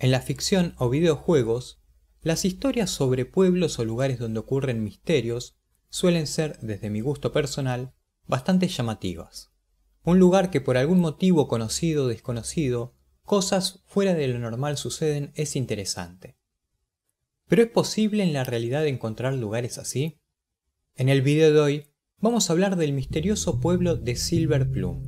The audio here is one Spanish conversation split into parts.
En la ficción o videojuegos, las historias sobre pueblos o lugares donde ocurren misterios suelen ser, desde mi gusto personal, bastante llamativas. Un lugar que por algún motivo conocido o desconocido, cosas fuera de lo normal suceden es interesante. ¿Pero es posible en la realidad encontrar lugares así? En el video de hoy vamos a hablar del misterioso pueblo de Silver Plum.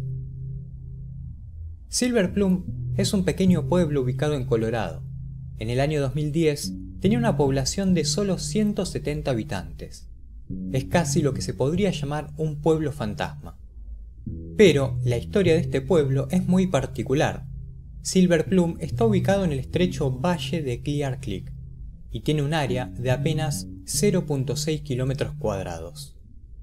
Silver Plum es un pequeño pueblo ubicado en Colorado. En el año 2010 tenía una población de solo 170 habitantes. Es casi lo que se podría llamar un pueblo fantasma. Pero la historia de este pueblo es muy particular. Silver Plum está ubicado en el estrecho valle de Clear Creek y tiene un área de apenas 0.6 kilómetros cuadrados.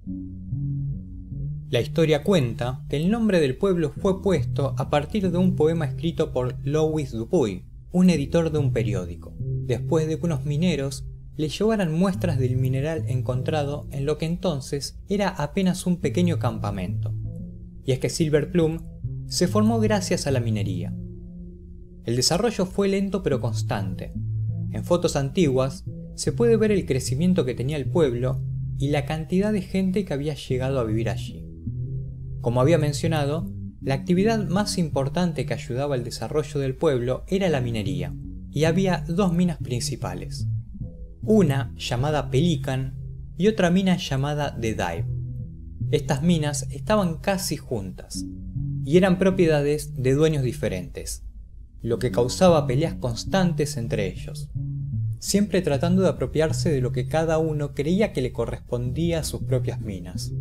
La historia cuenta que el nombre del pueblo fue puesto a partir de un poema escrito por Louis Dupuy, un editor de un periódico, después de que unos mineros le llevaran muestras del mineral encontrado en lo que entonces era apenas un pequeño campamento. Y es que Silver Plum se formó gracias a la minería. El desarrollo fue lento pero constante. En fotos antiguas se puede ver el crecimiento que tenía el pueblo y la cantidad de gente que había llegado a vivir allí. Como había mencionado, la actividad más importante que ayudaba al desarrollo del pueblo era la minería, y había dos minas principales. Una llamada Pelican y otra mina llamada The Dive. Estas minas estaban casi juntas, y eran propiedades de dueños diferentes, lo que causaba peleas constantes entre ellos, siempre tratando de apropiarse de lo que cada uno creía que le correspondía a sus propias minas.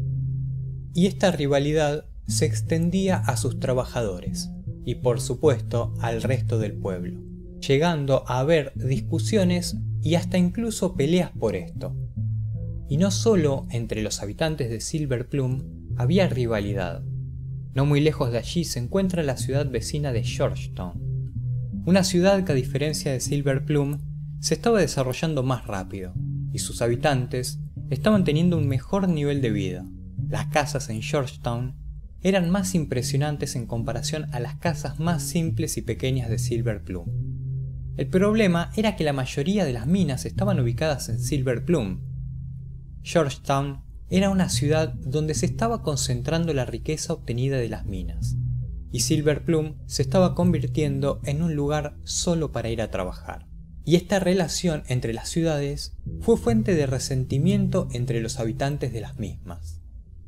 Y esta rivalidad se extendía a sus trabajadores, y por supuesto al resto del pueblo, llegando a haber discusiones y hasta incluso peleas por esto. Y no solo entre los habitantes de Silver Plum había rivalidad. No muy lejos de allí se encuentra la ciudad vecina de Georgetown, una ciudad que a diferencia de Silver Plum se estaba desarrollando más rápido, y sus habitantes estaban teniendo un mejor nivel de vida. Las casas en Georgetown eran más impresionantes en comparación a las casas más simples y pequeñas de Silver Plum. El problema era que la mayoría de las minas estaban ubicadas en Silver Plum. Georgetown era una ciudad donde se estaba concentrando la riqueza obtenida de las minas, y Silver Plum se estaba convirtiendo en un lugar solo para ir a trabajar. Y esta relación entre las ciudades fue fuente de resentimiento entre los habitantes de las mismas.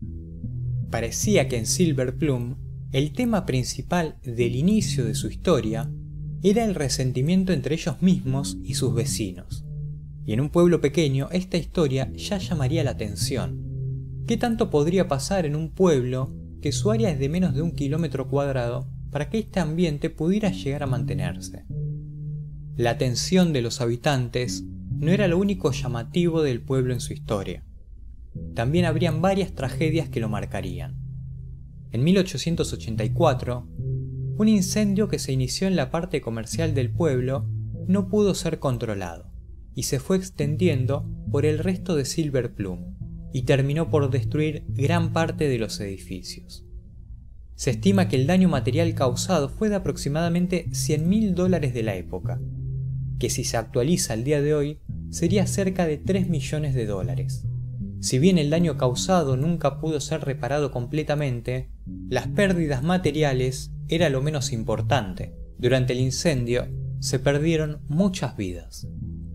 Parecía que en Silver Plum el tema principal del inicio de su historia era el resentimiento entre ellos mismos y sus vecinos. Y en un pueblo pequeño esta historia ya llamaría la atención. ¿Qué tanto podría pasar en un pueblo que su área es de menos de 1 kilómetro cuadrado para que este ambiente pudiera llegar a mantenerse? La tensión de los habitantes no era lo único llamativo del pueblo en su historia. También habrían varias tragedias que lo marcarían. En 1884, un incendio que se inició en la parte comercial del pueblo no pudo ser controlado y se fue extendiendo por el resto de Silver Plum y terminó por destruir gran parte de los edificios. Se estima que el daño material causado fue de aproximadamente $100.000 de la época, que si se actualiza al día de hoy sería cerca de $3 millones. Si bien el daño causado nunca pudo ser reparado completamente, las pérdidas materiales era lo menos importante. Durante el incendio se perdieron muchas vidas.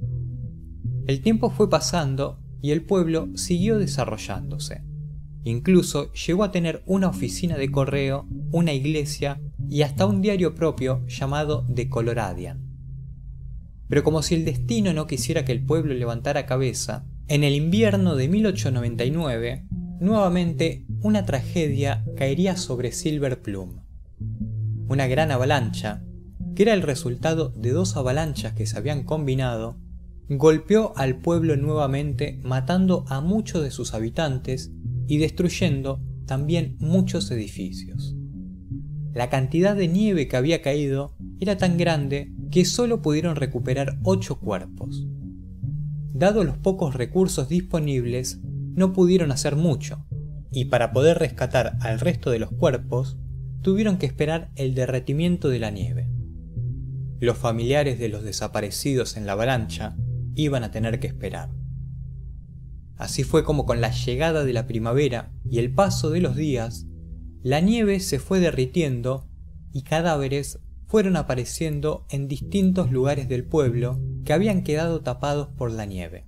El tiempo fue pasando y el pueblo siguió desarrollándose. Incluso llegó a tener una oficina de correo, una iglesia y hasta un diario propio llamado The Coloradian. Pero como si el destino no quisiera que el pueblo levantara cabeza, en el invierno de 1899, nuevamente una tragedia caería sobre Silver Plum. Una gran avalancha, que era el resultado de dos avalanchas que se habían combinado, golpeó al pueblo nuevamente, matando a muchos de sus habitantes y destruyendo también muchos edificios. La cantidad de nieve que había caído era tan grande que solo pudieron recuperar 8 cuerpos. Dado los pocos recursos disponibles, no pudieron hacer mucho, y para poder rescatar al resto de los cuerpos, tuvieron que esperar el derretimiento de la nieve. Los familiares de los desaparecidos en la avalancha iban a tener que esperar. Así fue como con la llegada de la primavera y el paso de los días, la nieve se fue derritiendo y cadáveres fueron apareciendo en distintos lugares del pueblo que habían quedado tapados por la nieve.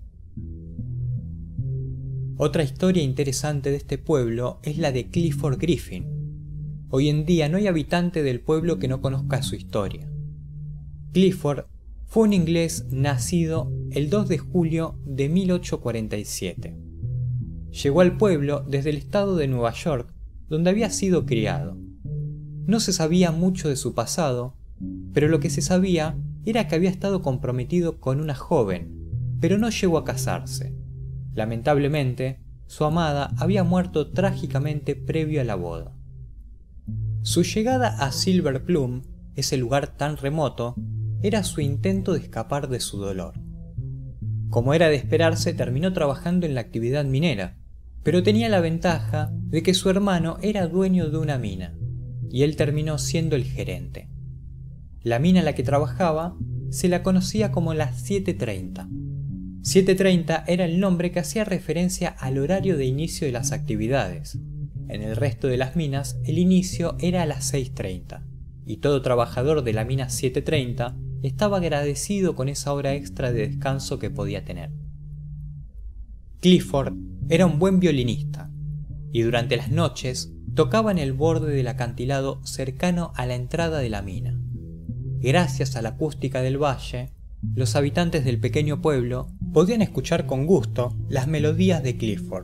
Otra historia interesante de este pueblo es la de Clifford Griffin. Hoy en día no hay habitante del pueblo que no conozca su historia. Clifford fue un inglés nacido el 2 de julio de 1847. Llegó al pueblo desde el estado de Nueva York, donde había sido criado. No se sabía mucho de su pasado, pero lo que se sabía era que había estado comprometido con una joven, pero no llegó a casarse. Lamentablemente, su amada había muerto trágicamente previo a la boda. Su llegada a Silver Plum, ese lugar tan remoto, era su intento de escapar de su dolor. Como era de esperarse, terminó trabajando en la actividad minera, pero tenía la ventaja de que su hermano era dueño de una mina, y él terminó siendo el gerente. La mina en la que trabajaba se la conocía como las 7:30. 7:30 era el nombre que hacía referencia al horario de inicio de las actividades. En el resto de las minas, el inicio era a las 6:30, y todo trabajador de la mina 7:30 estaba agradecido con esa hora extra de descanso que podía tener. Clifford era un buen violinista, y durante las noches tocaba en el borde del acantilado cercano a la entrada de la mina. Gracias a la acústica del valle, los habitantes del pequeño pueblo podían escuchar con gusto las melodías de Clifford.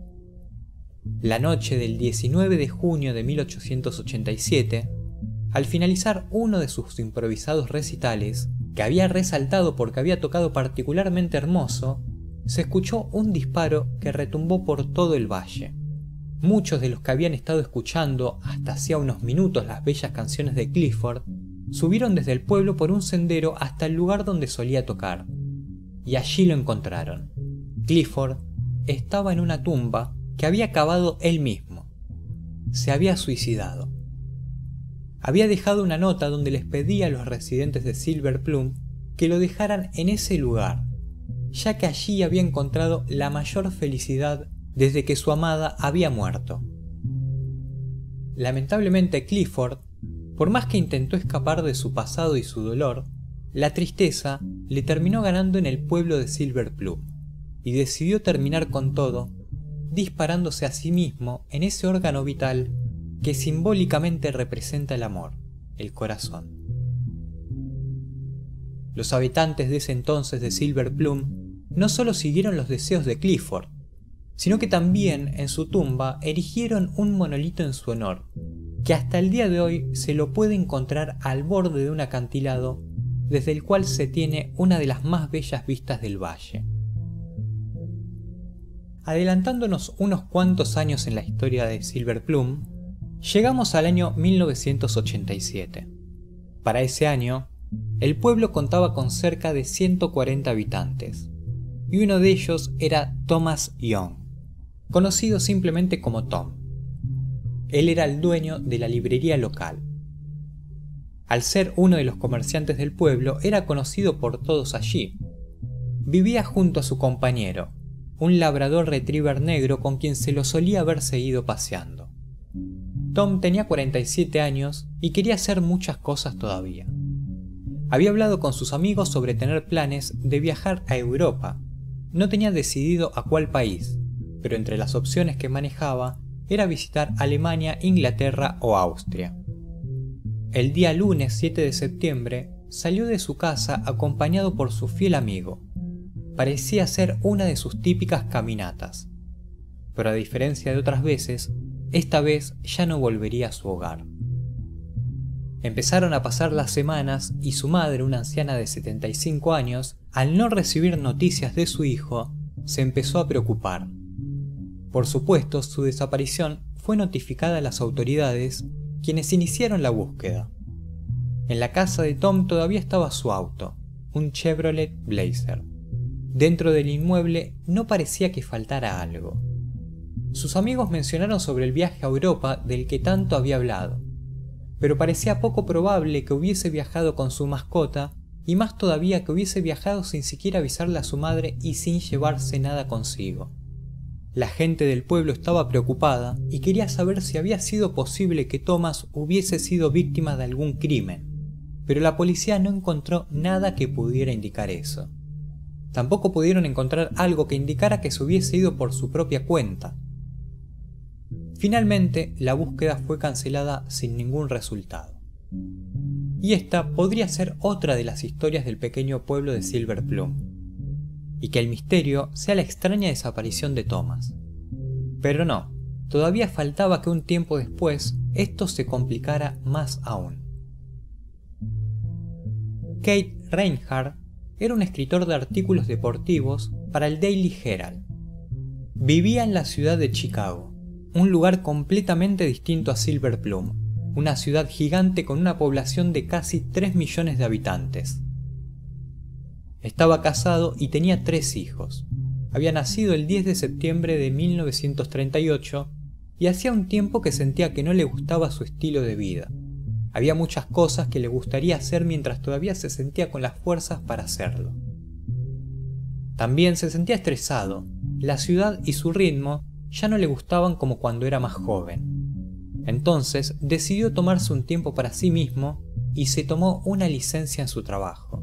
La noche del 19 de junio de 1887, al finalizar uno de sus improvisados recitales, que había resaltado porque había tocado particularmente hermoso, se escuchó un disparo que retumbó por todo el valle. Muchos de los que habían estado escuchando hasta hacía unos minutos las bellas canciones de Clifford subieron desde el pueblo por un sendero hasta el lugar donde solía tocar, y allí lo encontraron. Clifford estaba en una tumba que había cavado él mismo. Se había suicidado. Había dejado una nota donde les pedía a los residentes de Silver Plum que lo dejaran en ese lugar, ya que allí había encontrado la mayor felicidad desde que su amada había muerto. Lamentablemente Clifford, por más que intentó escapar de su pasado y su dolor, la tristeza le terminó ganando en el pueblo de Silver Plum, y decidió terminar con todo, disparándose a sí mismo en ese órgano vital que simbólicamente representa el amor, el corazón. Los habitantes de ese entonces de Silver Plum no solo siguieron los deseos de Clifford, sino que también en su tumba erigieron un monolito en su honor, que hasta el día de hoy se lo puede encontrar al borde de un acantilado desde el cual se tiene una de las más bellas vistas del valle. Adelantándonos unos cuantos años en la historia de Silver Plum, llegamos al año 1987. Para ese año, el pueblo contaba con cerca de 140 habitantes, y uno de ellos era Thomas Young, conocido simplemente como Tom. Él era el dueño de la librería local. Al ser uno de los comerciantes del pueblo, era conocido por todos allí. Vivía junto a su compañero, un labrador retriever negro con quien se lo solía haber seguido paseando. Tom tenía 47 años y quería hacer muchas cosas todavía. Había hablado con sus amigos sobre tener planes de viajar a Europa. No tenía decidido a cuál país, pero entre las opciones que manejaba era visitar Alemania, Inglaterra o Austria. El día lunes 7 de septiembre salió de su casa acompañado por su fiel amigo. Parecía ser una de sus típicas caminatas, pero a diferencia de otras veces, esta vez ya no volvería a su hogar. Empezaron a pasar las semanas y su madre, una anciana de 75 años, al no recibir noticias de su hijo, se empezó a preocupar. Por supuesto, su desaparición fue notificada a las autoridades, quienes iniciaron la búsqueda. En la casa de Tom todavía estaba su auto, un Chevrolet Blazer. Dentro del inmueble no parecía que faltara algo. Sus amigos mencionaron sobre el viaje a Europa del que tanto había hablado, pero parecía poco probable que hubiese viajado con su mascota, y más todavía que hubiese viajado sin siquiera avisarle a su madre y sin llevarse nada consigo. La gente del pueblo estaba preocupada y quería saber si había sido posible que Thomas hubiese sido víctima de algún crimen, pero la policía no encontró nada que pudiera indicar eso. Tampoco pudieron encontrar algo que indicara que se hubiese ido por su propia cuenta. Finalmente, la búsqueda fue cancelada sin ningún resultado. Y esta podría ser otra de las historias del pequeño pueblo de Silver Plum, y que el misterio sea la extraña desaparición de Thomas. Pero no, todavía faltaba que un tiempo después esto se complicara más aún. Kate Reinhardt era un escritor de artículos deportivos para el Daily Herald. Vivía en la ciudad de Chicago, un lugar completamente distinto a Silver Plum, una ciudad gigante con una población de casi 3 millones de habitantes. Estaba casado y tenía 3 hijos. Había nacido el 10 de septiembre de 1938 y hacía un tiempo que sentía que no le gustaba su estilo de vida. Había muchas cosas que le gustaría hacer mientras todavía se sentía con las fuerzas para hacerlo. También se sentía estresado. La ciudad y su ritmo ya no le gustaban como cuando era más joven. Entonces decidió tomarse un tiempo para sí mismo y se tomó una licencia en su trabajo.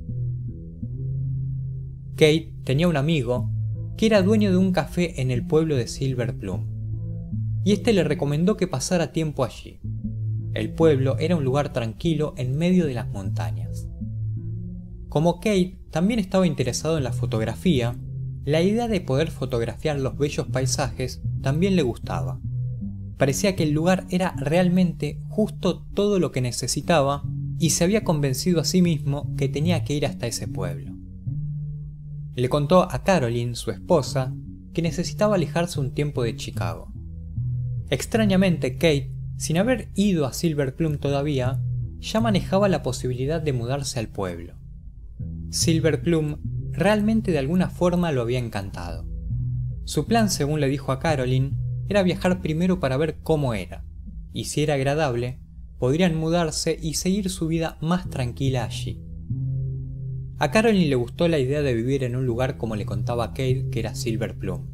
Kate tenía un amigo que era dueño de un café en el pueblo de Silver Plum, y este le recomendó que pasara tiempo allí. El pueblo era un lugar tranquilo en medio de las montañas. Como Kate también estaba interesado en la fotografía, la idea de poder fotografiar los bellos paisajes también le gustaba. Parecía que el lugar era realmente justo todo lo que necesitaba y se había convencido a sí mismo que tenía que ir hasta ese pueblo. Le contó a Caroline, su esposa, que necesitaba alejarse un tiempo de Chicago. Extrañamente, Kate, sin haber ido a Silver Plum todavía, ya manejaba la posibilidad de mudarse al pueblo. Silver Plum realmente de alguna forma lo había encantado. Su plan, según le dijo a Caroline, era viajar primero para ver cómo era, y si era agradable, podrían mudarse y seguir su vida más tranquila allí. A Caroline le gustó la idea de vivir en un lugar como le contaba Kate que era Silver Plum.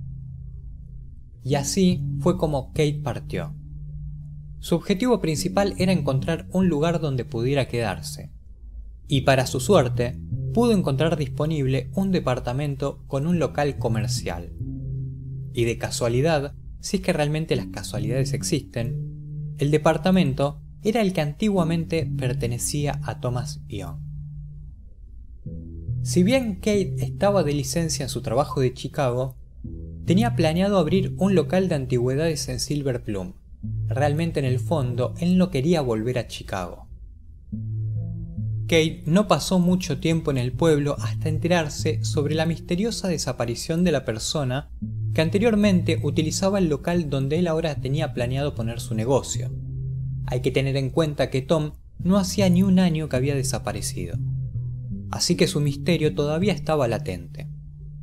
Y así fue como Kate partió. Su objetivo principal era encontrar un lugar donde pudiera quedarse, y para su suerte, pudo encontrar disponible un departamento con un local comercial. Y de casualidad, si es que realmente las casualidades existen, el departamento era el que antiguamente pertenecía a Thomas Young. Si bien Kate estaba de licencia en su trabajo de Chicago, tenía planeado abrir un local de antigüedades en Silver Plum. Realmente en el fondo, él no quería volver a Chicago. Kate no pasó mucho tiempo en el pueblo hasta enterarse sobre la misteriosa desaparición de la persona que anteriormente utilizaba el local donde él ahora tenía planeado poner su negocio. Hay que tener en cuenta que Tom no hacía ni un año que había desaparecido, así que su misterio todavía estaba latente.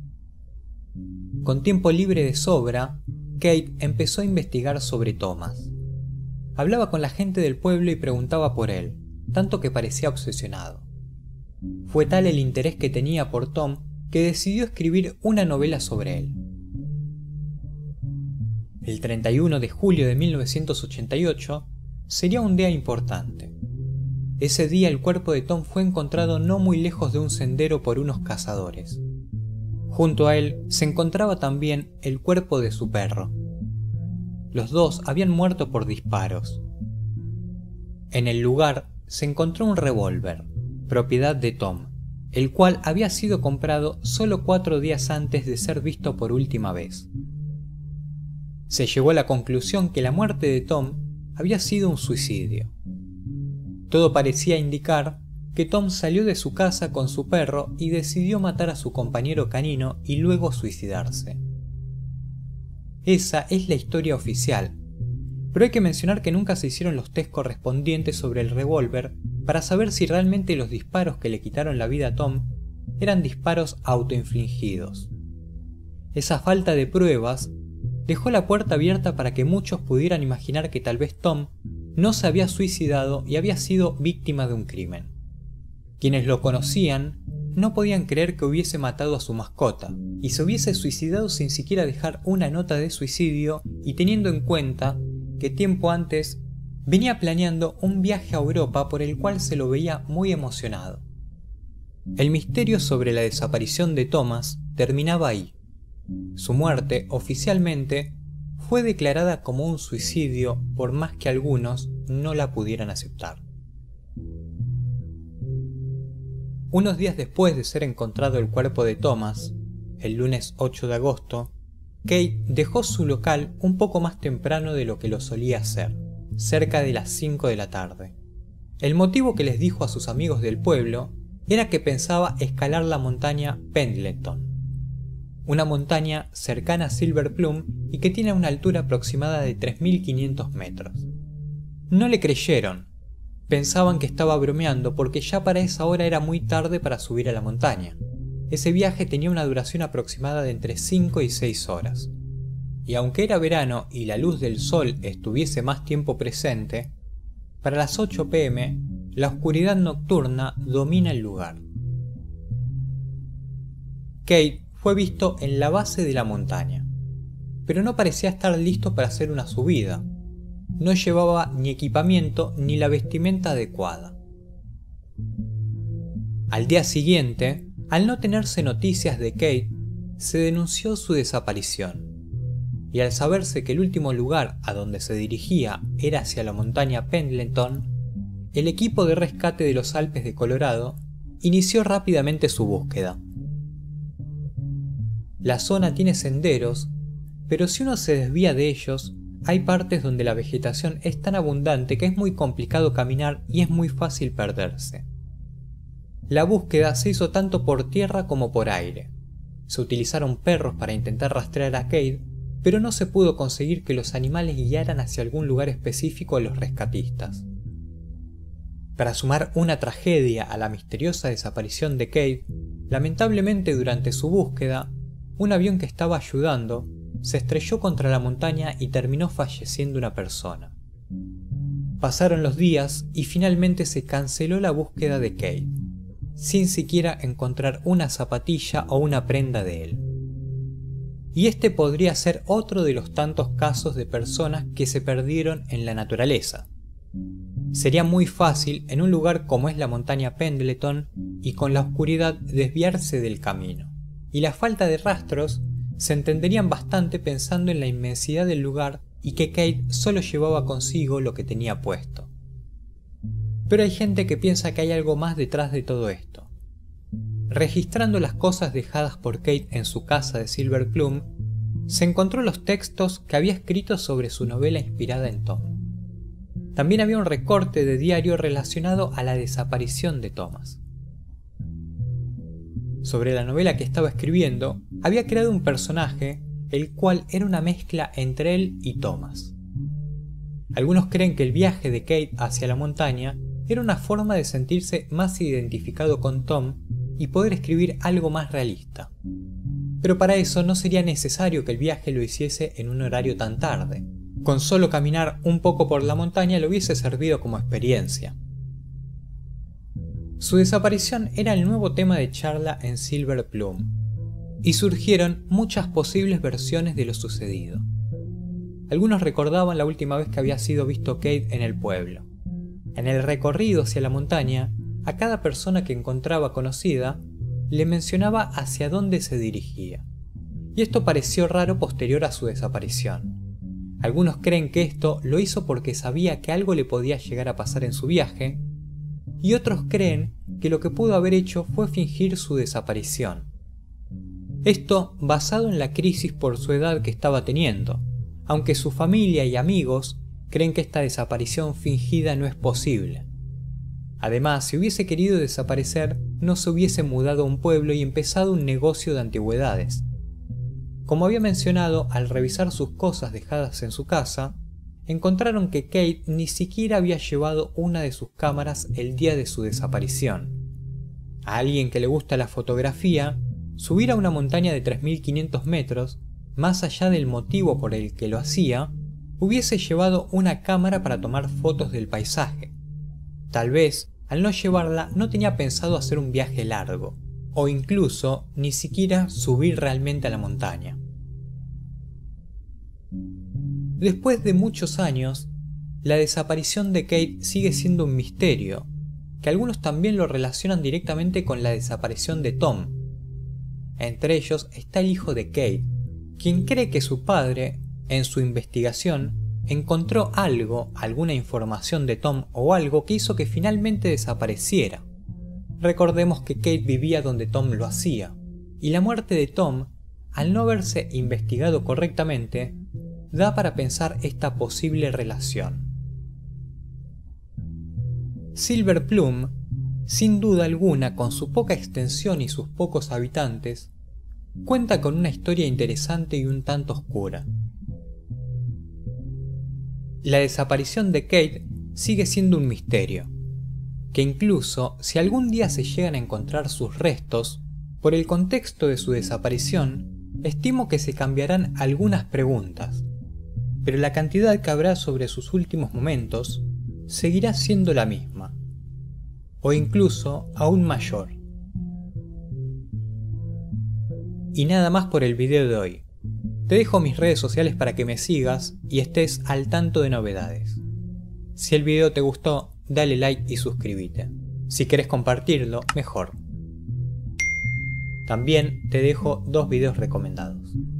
Con tiempo libre de sobra, Kate empezó a investigar sobre Thomas. Hablaba con la gente del pueblo y preguntaba por él, tanto que parecía obsesionado. Fue tal el interés que tenía por Tom que decidió escribir una novela sobre él. El 31 de julio de 1988 sería un día importante. Ese día el cuerpo de Tom fue encontrado no muy lejos de un sendero por unos cazadores. Junto a él se encontraba también el cuerpo de su perro. Los dos habían muerto por disparos. En el lugar se encontró un revólver, propiedad de Tom, el cual había sido comprado solo 4 días antes de ser visto por última vez. Se llegó a la conclusión que la muerte de Tom había sido un suicidio. Todo parecía indicar que Tom salió de su casa con su perro y decidió matar a su compañero canino y luego suicidarse. Esa es la historia oficial, pero hay que mencionar que nunca se hicieron los test correspondientes sobre el revólver para saber si realmente los disparos que le quitaron la vida a Tom eran disparos autoinfligidos. Esa falta de pruebas dejó la puerta abierta para que muchos pudieran imaginar que tal vez Tom no se había suicidado y había sido víctima de un crimen. Quienes lo conocían no podían creer que hubiese matado a su mascota y se hubiese suicidado sin siquiera dejar una nota de suicidio, y teniendo en cuenta que tiempo antes venía planeando un viaje a Europa por el cual se lo veía muy emocionado. El misterio sobre la desaparición de Thomas terminaba ahí. Su muerte, oficialmente, fue declarada como un suicidio, por más que algunos no la pudieran aceptar. Unos días después de ser encontrado el cuerpo de Thomas, el lunes 8 de agosto, Kate dejó su local un poco más temprano de lo que lo solía hacer, cerca de las 5 de la tarde. El motivo que les dijo a sus amigos del pueblo era que pensaba escalar la montaña Pendleton, una montaña cercana a Silver Plum y que tiene una altura aproximada de 3.500 metros. No le creyeron, pensaban que estaba bromeando porque ya para esa hora era muy tarde para subir a la montaña. Ese viaje tenía una duración aproximada de entre 5 y 6 horas. Y aunque era verano y la luz del sol estuviese más tiempo presente, para las 8 p.m. la oscuridad nocturna domina el lugar. Kate fue visto en la base de la montaña, pero no parecía estar listo para hacer una subida. No llevaba ni equipamiento ni la vestimenta adecuada. Al día siguiente, al no tenerse noticias de Kate, se denunció su desaparición. Y al saberse que el último lugar a donde se dirigía era hacia la montaña Pendleton, el equipo de rescate de los Alpes de Colorado inició rápidamente su búsqueda. La zona tiene senderos, pero si uno se desvía de ellos, hay partes donde la vegetación es tan abundante que es muy complicado caminar y es muy fácil perderse. La búsqueda se hizo tanto por tierra como por aire. Se utilizaron perros para intentar rastrear a Kate, pero no se pudo conseguir que los animales guiaran hacia algún lugar específico a los rescatistas. Para sumar una tragedia a la misteriosa desaparición de Kate, lamentablemente durante su búsqueda, un avión que estaba ayudando se estrelló contra la montaña y terminó falleciendo una persona. Pasaron los días y finalmente se canceló la búsqueda de Kate, sin siquiera encontrar una zapatilla o una prenda de él. Y este podría ser otro de los tantos casos de personas que se perdieron en la naturaleza. Sería muy fácil en un lugar como es la montaña Pendleton y con la oscuridad desviarse del camino, y la falta de rastros se entenderían bastante pensando en la inmensidad del lugar y que Kate solo llevaba consigo lo que tenía puesto. Pero hay gente que piensa que hay algo más detrás de todo esto. Registrando las cosas dejadas por Kate en su casa de Silver Plum, se encontró los textos que había escrito sobre su novela inspirada en Tom. También había un recorte de diario relacionado a la desaparición de Thomas. Sobre la novela que estaba escribiendo, había creado un personaje, el cual era una mezcla entre él y Thomas. Algunos creen que el viaje de Kate hacia la montaña era una forma de sentirse más identificado con Tom y poder escribir algo más realista. Pero para eso no sería necesario que el viaje lo hiciese en un horario tan tarde. Con solo caminar un poco por la montaña le hubiese servido como experiencia. Su desaparición era el nuevo tema de charla en Silver Plum, y surgieron muchas posibles versiones de lo sucedido. Algunos recordaban la última vez que había sido visto Kate en el pueblo. En el recorrido hacia la montaña, a cada persona que encontraba conocida, le mencionaba hacia dónde se dirigía, y esto pareció raro posterior a su desaparición. Algunos creen que esto lo hizo porque sabía que algo le podía llegar a pasar en su viaje, y otros creen que lo que pudo haber hecho fue fingir su desaparición. Esto basado en la crisis por su edad que estaba teniendo, aunque su familia y amigos creen que esta desaparición fingida no es posible. Además, si hubiese querido desaparecer, no se hubiese mudado a un pueblo y empezado un negocio de antigüedades. Como había mencionado, al revisar sus cosas dejadas en su casa, encontraron que Kate ni siquiera había llevado una de sus cámaras el día de su desaparición. A alguien que le gusta la fotografía, subir a una montaña de 3.500 metros, más allá del motivo por el que lo hacía, hubiese llevado una cámara para tomar fotos del paisaje. Tal vez, al no llevarla, no tenía pensado hacer un viaje largo, o incluso ni siquiera subir realmente a la montaña. Después de muchos años, la desaparición de Kate sigue siendo un misterio, que algunos también lo relacionan directamente con la desaparición de Tom. Entre ellos está el hijo de Kate, quien cree que su padre, en su investigación, encontró algo, alguna información de Tom o algo que hizo que finalmente desapareciera. Recordemos que Kate vivía donde Tom lo hacía, y la muerte de Tom, al no haberse investigado correctamente, da para pensar esta posible relación. Silver Plum, sin duda alguna, con su poca extensión y sus pocos habitantes, cuenta con una historia interesante y un tanto oscura. La desaparición de Kate sigue siendo un misterio, que incluso si algún día se llegan a encontrar sus restos, por el contexto de su desaparición, estimo que se cambiarán algunas preguntas, pero la cantidad que habrá sobre sus últimos momentos seguirá siendo la misma, o incluso aún mayor. Y nada más por el video de hoy. Te dejo mis redes sociales para que me sigas y estés al tanto de novedades. Si el video te gustó, dale like y suscríbete. Si querés compartirlo, mejor. También te dejo 2 videos recomendados.